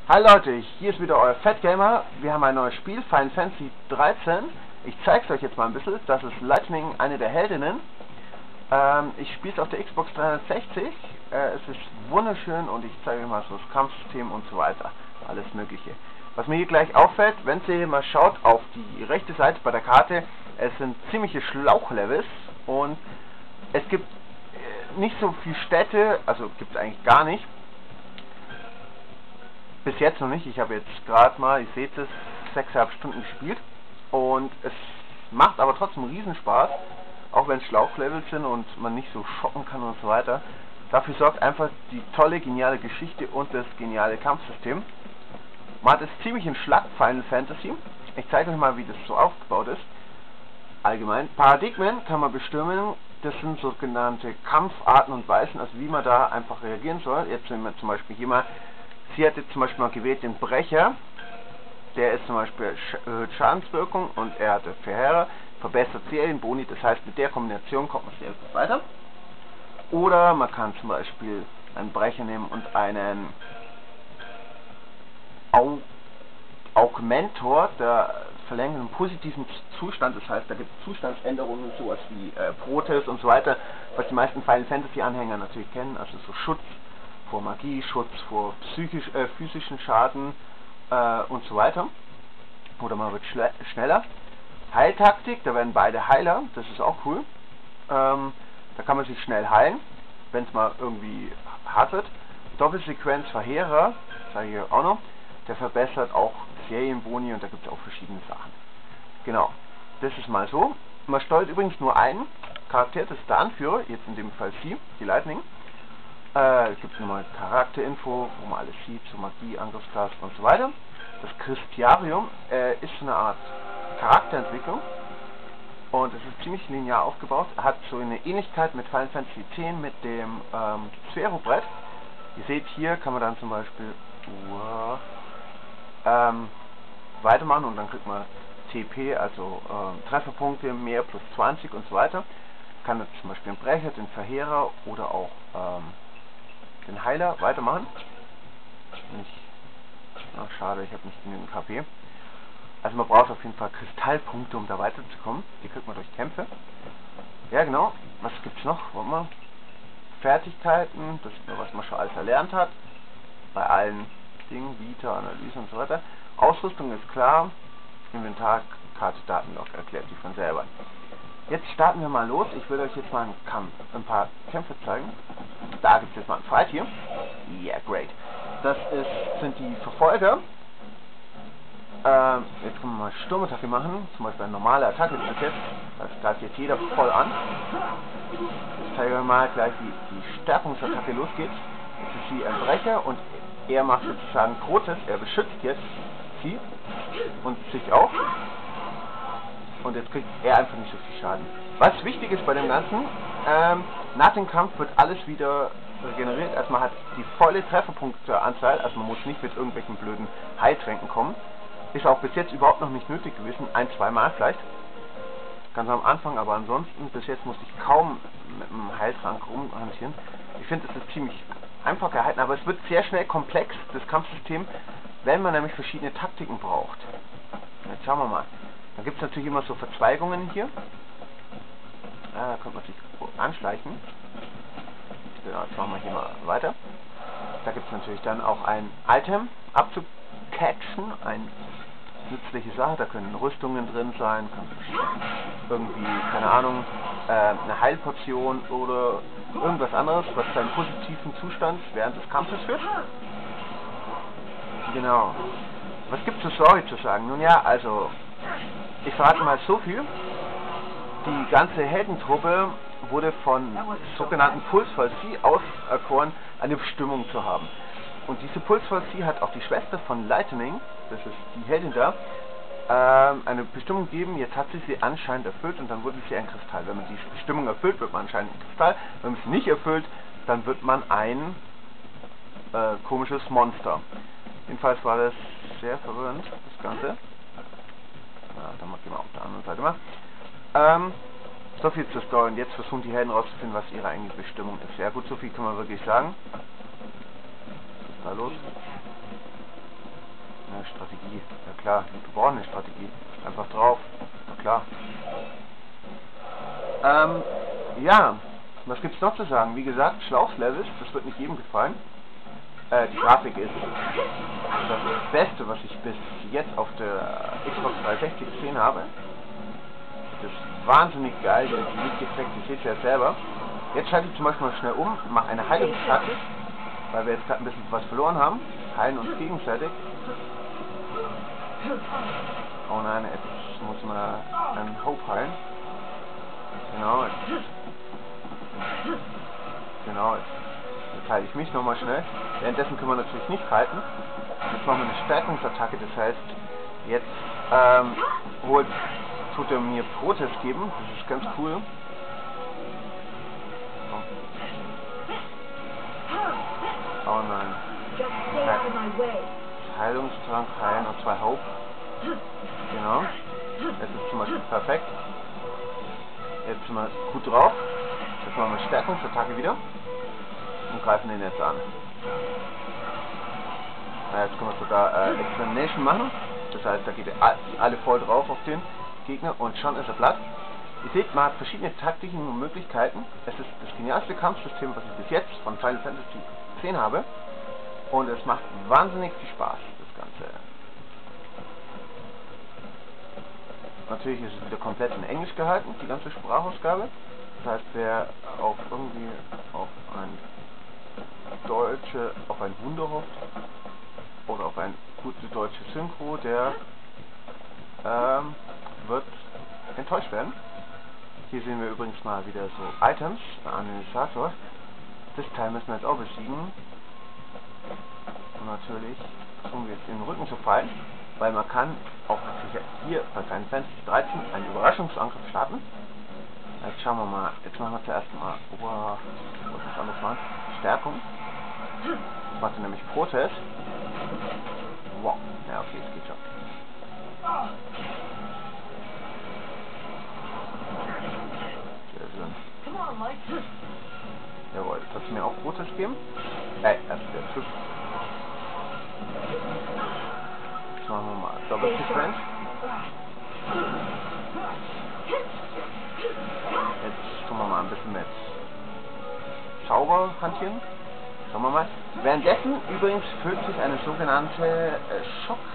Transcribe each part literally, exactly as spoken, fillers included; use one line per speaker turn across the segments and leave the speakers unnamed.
Hi Leute, hier ist wieder euer Fat Gamer. Wir haben ein neues Spiel, Final Fantasy dreizehn. Ich zeige es euch jetzt mal ein bisschen. Das ist Lightning, eine der Heldinnen. Ähm, ich spiele es auf der Xbox dreihundertsechzig. Äh, es ist wunderschön und ich zeige euch mal so das Kampfsystem und so weiter. Alles Mögliche. Was mir hier gleich auffällt, wenn ihr mal schaut auf die rechte Seite bei der Karte, es sind ziemliche Schlauchlevels und es gibt äh, nicht so viele Städte, also gibt es eigentlich gar nicht. Bis jetzt noch nicht. Ich habe jetzt gerade mal, ihr seht es, sechseinhalb Stunden gespielt. Und es macht aber trotzdem Riesenspaß. Auch wenn es Schlauchlevels sind und man nicht so shoppen kann und so weiter. Dafür sorgt einfach die tolle, geniale Geschichte und das geniale Kampfsystem. Man hat es ziemlich in Schlag Final Fantasy. Ich zeige euch mal, wie das so aufgebaut ist. Allgemein. Paradigmen kann man bestimmen. Das sind sogenannte Kampfarten und Weisen, also wie man da einfach reagieren soll. Jetzt wenn wir zum Beispiel hier mal. Sie hat jetzt zum Beispiel mal gewählt den Brecher, der ist zum Beispiel Sch Schadenswirkung und er hatte Verheerer, verbessert Serienboni, das heißt mit der Kombination kommt man sehr gut weiter. Oder man kann zum Beispiel einen Brecher nehmen und einen Au Augmentor, der verlängert einen positiven Zustand, das heißt da gibt es Zustandsänderungen, sowas wie äh, Protes und so weiter, was die meisten Final Fantasy Anhänger natürlich kennen, also so Schutz vor Magie, Schutz vor psychisch, äh, physischen Schaden äh, und so weiter. Oder man wird schneller. Heiltaktik, da werden beide Heiler, das ist auch cool. Ähm, da kann man sich schnell heilen, wenn es mal irgendwie hart wird. Doppelsequenz Verheerer, sage ich hier auch noch, der verbessert auch Serienboni und da gibt es auch verschiedene Sachen. Genau, das ist mal so. Man steuert übrigens nur einen Charakter, das ist der Anführer, jetzt in dem Fall sie, die Lightning. Äh, es gibt nochmal Charakterinfo, wo man alles sieht, so Magie, Angriffsklasse und so weiter. Das Christiarium äh, ist so eine Art Charakterentwicklung und es ist ziemlich linear aufgebaut. Hat so eine Ähnlichkeit mit Final Fantasy zehn mit dem ähm, Sphärobrett. Ihr seht hier, kann man dann zum Beispiel uh, ähm, weitermachen und dann kriegt man T P, also äh, Trefferpunkte mehr plus zwanzig und so weiter. Kann jetzt zum Beispiel den Brecher, den Verheerer oder auch ähm, den Heiler weitermachen. Nicht, ach, schade, ich habe nicht genügend K P. Also man braucht auf jeden Fall Kristallpunkte, um da weiterzukommen. Die kriegt man durch Kämpfe. Ja genau, was gibt's noch? Warte mal. Fertigkeiten, das ist nur was man schon alles erlernt hat. Bei allen Dingen, Vita, Analyse und so weiter. Ausrüstung ist klar. Inventar, Karte, Datenlog erklärt die von selber. Jetzt starten wir mal los. Ich will euch jetzt mal einen Kampf, ein paar Kämpfe zeigen. Da gibt es jetzt mal einen Fight hier. Yeah, great. Das ist, sind die Verfolger. Ähm, jetzt können wir mal Sturmattacke machen. Zum Beispiel eine normale Attacke bis jetzt. Das greift jetzt jeder voll an. Ich zeige euch mal gleich, wie die Stärkungsattacke losgeht. Jetzt ist sie ein Brecher und er macht sozusagen Protes. Er beschützt jetzt sie und sich auch. Und jetzt kriegt er einfach nicht so viel Schaden. Was wichtig ist bei dem Ganzen, ähm, nach dem Kampf wird alles wieder regeneriert. Also man hat die volle Trefferpunkteanzahl, also man muss nicht mit irgendwelchen blöden Heiltränken kommen. Ist auch bis jetzt überhaupt noch nicht nötig gewesen, ein, zwei Mal vielleicht. Ganz am Anfang, aber ansonsten, bis jetzt musste ich kaum mit einem Heiltrank rumhantieren. Ich finde, es ist ziemlich einfach gehalten, aber es wird sehr schnell komplex, das Kampfsystem, wenn man nämlich verschiedene Taktiken braucht. Jetzt schauen wir mal. Dann gibt es natürlich immer so Verzweigungen hier. Ja, da könnte man sich anschleichen. Genau, jetzt machen wir hier mal weiter. Da gibt es natürlich dann auch ein Item abzucatchen, eine nützliche Sache. Da können Rüstungen drin sein, kann irgendwie, keine Ahnung, äh, eine Heilportion oder irgendwas anderes, was zu einem positiven Zustand während des Kampfes führt. Genau. Was gibt es zur Story zu sagen? Nun ja, also ich verrate mal so viel. Die ganze Heldentruppe wurde von sogenannten Pulsfalsie auserkoren, eine Bestimmung zu haben. Und diese Pulsfalsie hat auch die Schwester von Lightning, das ist die Heldin da, ähm, eine Bestimmung gegeben. Jetzt hat sie sie anscheinend erfüllt und dann wurde sie ein Kristall. Wenn man die Bestimmung erfüllt, wird man anscheinend ein Kristall. Wenn man es nicht erfüllt, dann wird man ein äh, komisches Monster. Jedenfalls war das sehr verwirrend, das Ganze. Ja, dann gehen wir auf der anderen Seite mal. Ähm, so viel zur Story. Und jetzt versuchen die Helden rauszufinden, was ihre eigentliche Bestimmung ist. Ja gut, so viel kann man wirklich sagen. Was ist da los? klar, wir brauchen eine Strategie. Einfach drauf. Na klar. Ähm, ja, was gibt's noch zu sagen? Wie gesagt, Schlauchslevels, das wird nicht jedem gefallen. Äh, die Grafik ist das Beste, was ich bis jetzt auf der Xbox dreihundertsechzig gesehen habe. Das ist wahnsinnig geil, die Lichteffekte, ihr seht ja selber. Jetzt schalte ich zum Beispiel mal schnell um, mache eine Heilungskarte, weil wir jetzt gerade ein bisschen was verloren haben. Heilen uns gegenseitig. Oh nein, jetzt muss man einen Hope heilen. Genau, jetzt, genau, jetzt, jetzt heile ich mich nochmal schnell. Währenddessen können wir natürlich nicht halten. Jetzt machen wir eine Stärkungsattacke, das heißt, jetzt ähm, holt, tut er mir Protest geben, das ist ganz cool. Oh nein. Heilungstrank heilen und zwei Hope. Genau. Das ist zum Beispiel perfekt. Jetzt sind wir gut drauf. Jetzt machen wir eine Stärkungsattacke wieder. Und greifen den jetzt an. Na, jetzt können wir sogar äh, Examination machen. Das heißt, da geht alle voll drauf auf den Gegner und schon ist er platt. Ihr seht, man hat verschiedene Taktiken und Möglichkeiten. Es ist das genialste Kampfsystem, was ich bis jetzt von Final Fantasy gesehen habe. Und es macht wahnsinnig viel Spaß, das Ganze. Natürlich ist es wieder komplett in Englisch gehalten, die ganze Sprachausgabe. Das heißt, wer auch irgendwie auf ein deutsche, auf ein Wunder hofft, oder auf ein gutes deutsches Synchro, der ähm, wird enttäuscht werden. Hier sehen wir übrigens mal wieder so Items, der Analysator. Das Teil müssen wir jetzt auch besiegen. Und natürlich tun wir jetzt in den Rücken zu fallen, weil man kann auch hier bei Final Fantasy dreizehn einen Überraschungsangriff starten. Jetzt schauen wir mal, jetzt machen wir zuerst mal, wow, was ist anders machen? Stärkung. Das macht nämlich Protest. Wow, ja okay, es geht schon. Sehr schön. Jawohl, das hat mir auch Protest gegeben. Äh, erst der Typ. Jetzt machen wir mal Doppelsequenz. Jetzt tun wir mal ein bisschen mit Zauber hantieren. Schauen wir mal. Währenddessen übrigens füllt sich eine sogenannte äh, Schock.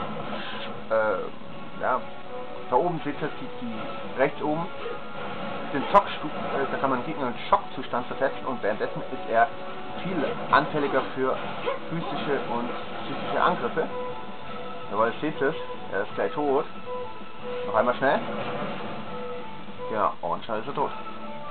Äh, ja, da oben seht ihr die, die rechts oben den Schockstufen, äh, da kann man Gegner in Schockzustand versetzen und währenddessen ist er viel anfälliger für physische und psychische Angriffe. Jawohl, seht es, er ist gleich tot. Noch einmal schnell. Ja, und schnell ist er tot.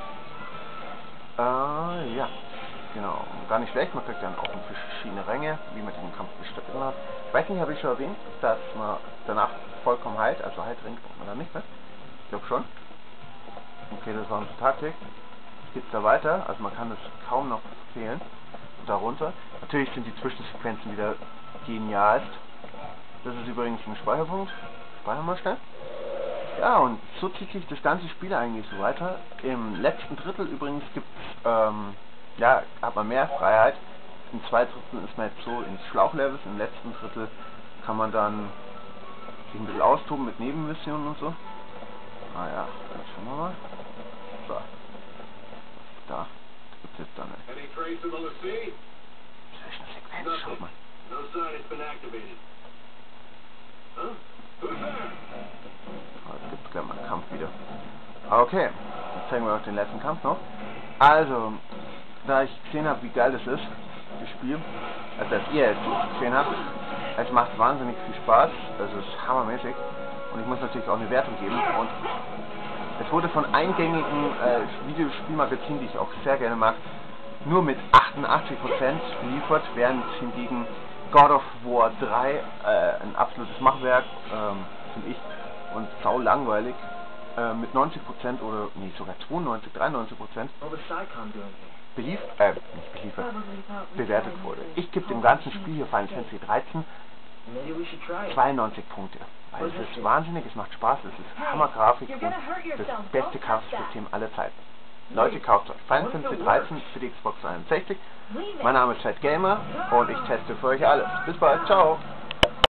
Äh, ja. Genau, gar nicht schlecht, man kriegt dann auch verschiedene Ränge, wie man den Kampf bestritten hat. Ich weiß nicht, habe ich schon erwähnt, dass man danach vollkommen heilt, also Heiltränke braucht man dann nicht mehr. Ich glaube schon. Okay, das war unsere Taktik. Es geht da weiter, also man kann es kaum noch zählen. Darunter. Natürlich sind die Zwischensequenzen wieder genialst. Das ist übrigens ein Speicherpunkt. Speichern wir schnell. Ja, und so zieht sich das ganze Spiel eigentlich so weiter. Im letzten Drittel übrigens gibt es, ähm, ja, hat man mehr Freiheit. Im zweiten Drittel ist man jetzt so ins Schlauchlevels. Im letzten Drittel kann man dann sich ein bisschen austoben mit Nebenmissionen und so. Ah ja, dann schauen wir mal. So. Da. Gibt es jetzt dann eine Zwischensequenz. Schaut mal. Oh, jetzt gibt es gleich mal einen Kampf wieder. Okay, jetzt zeigen wir euch den letzten Kampf noch. Also, da ich gesehen habe, wie geil das ist, das Spiel, also dass ihr jetzt gesehen habt, es macht wahnsinnig viel Spaß, also es ist hammermäßig und ich muss natürlich auch eine Wertung geben und es wurde von eingängigen äh, Videospielmagazinen, die ich auch sehr gerne mag, nur mit achtundachtzig Prozent beliefert, während hingegen God of War drei äh, ein absolutes Machwerk, ähm, finde ich, und sau langweilig, äh, mit neunzig Prozent oder, nee, sogar zweiundneunzig, dreiundneunzig Prozent belief, äh, nicht beliefert, bewertet wurde. Ich gebe dem ganzen Spiel hier Final Fantasy dreizehn zweiundneunzig Punkte. Weil es ist wahnsinnig, es macht Spaß, es ist Hammergrafik und das beste Kampfsystem aller Zeiten. Leute, kauft euch Final Fantasy dreizehn für die Xbox dreihundertsechzig. Mein Name ist Chad Gamer und ich teste für euch alles. Bis bald, ciao!